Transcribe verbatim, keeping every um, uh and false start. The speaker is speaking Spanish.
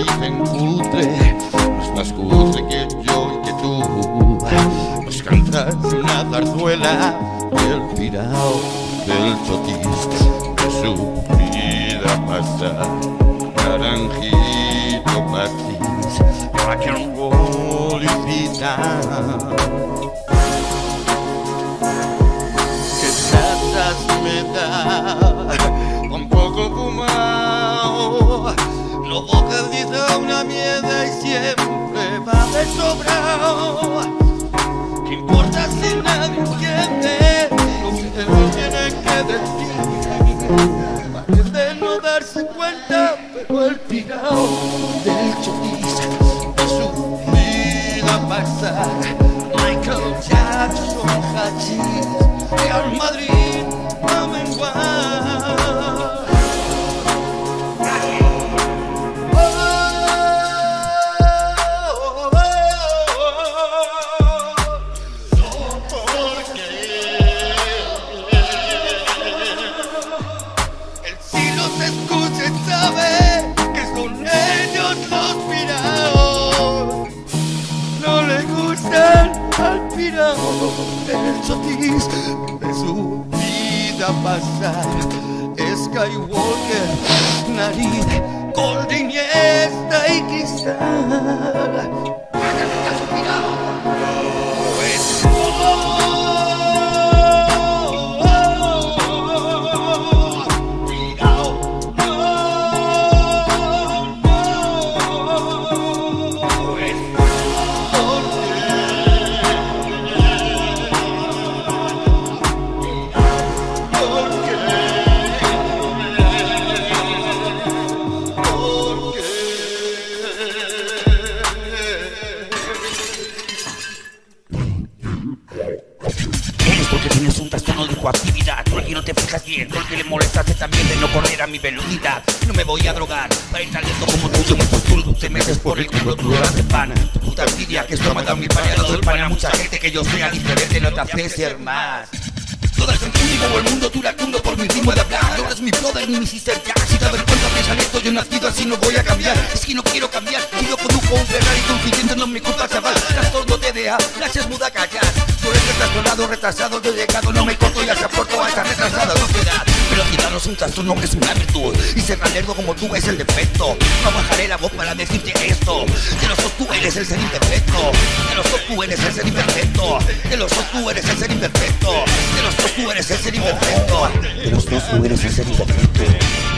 dicen cutre, no es más cutre que yo y que tú. Nos cantas una zarzuela del pirao, del chotis, de su vida pasada. Naranjito Martins, rock and roll y vida. Que tratas me da, un poco fumado. Los bocas dice una mierda y siempre va de sobrado. ¿Qué importa si nadie entiende lo que uno tiene que decir? Parece no darse cuenta, pero el pirao del chotis de su vida pasar. Michael Jackson, hachís, Real Madrid, a menguar. Al pirao del chotis de su vida pasar. Skywalker, nariz, Gold, Iniesta y Cristal. Porque tienes un trastorno de coactividad, porque no te fijas bien, porque le molestaste también de no correr a mi velocidad. No me voy a drogar para ir talento como tú. Yo me postulo, te metes por el culo tu horas de pan. Tu puta envidia que esto mata a mi pan y ha dado el pan a mucha gente. Que yo sea diferente no te hace ser más. Todas en conmigo o el mundo tú la tundo por mi ritmo de hablar. No eres mi brother ni mi sister Jack. Si te das cuenta piensa en esto, yo he nacido así, no voy a cambiar. Es que no quiero cambiar, si yo conduzco un Ferrari consiguiendo no es mi culpa, chaval. Trastorno T D A, flashes muda callar. Tú eres retrasado, retrasado, yo he llegado, no me corto y ya se aporto a esta retrasada sociedad. Velocidad no es un trastorno, es una virtud. Y ser tan lerdo como tú es el defecto. No bajaré la voz para decirte esto. De los dos tú eres el ser imperfecto. De los dos tú eres el ser imperfecto. De los dos tú eres el ser imperfecto. De los dos tú eres el ser imperfecto. De los dos tú eres el ser imperfecto.